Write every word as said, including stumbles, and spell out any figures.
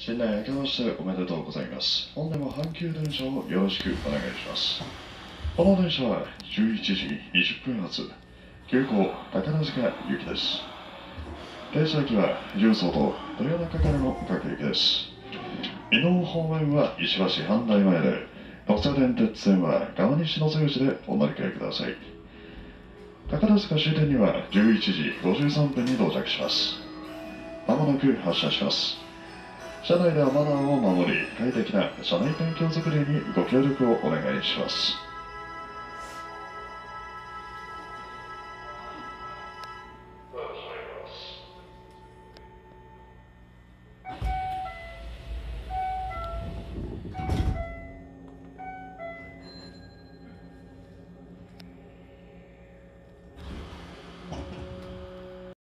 新年明けましておめでとうございます。本年も阪急電車をよろしくお願いします。この電車はじゅういちじにじゅっぷん発、急行宝塚行きです。停車駅は重曹と豊中からの各駅です。伊能方面は石橋阪大前で、土佐電鉄線は川西の瀬口でお乗り換えください。宝塚終点にはじゅういちじごじゅうさんぷんに到着します。まもなく発車します。車内ではマナーを守り、快適な車内環境づくりにご協力をお願いします。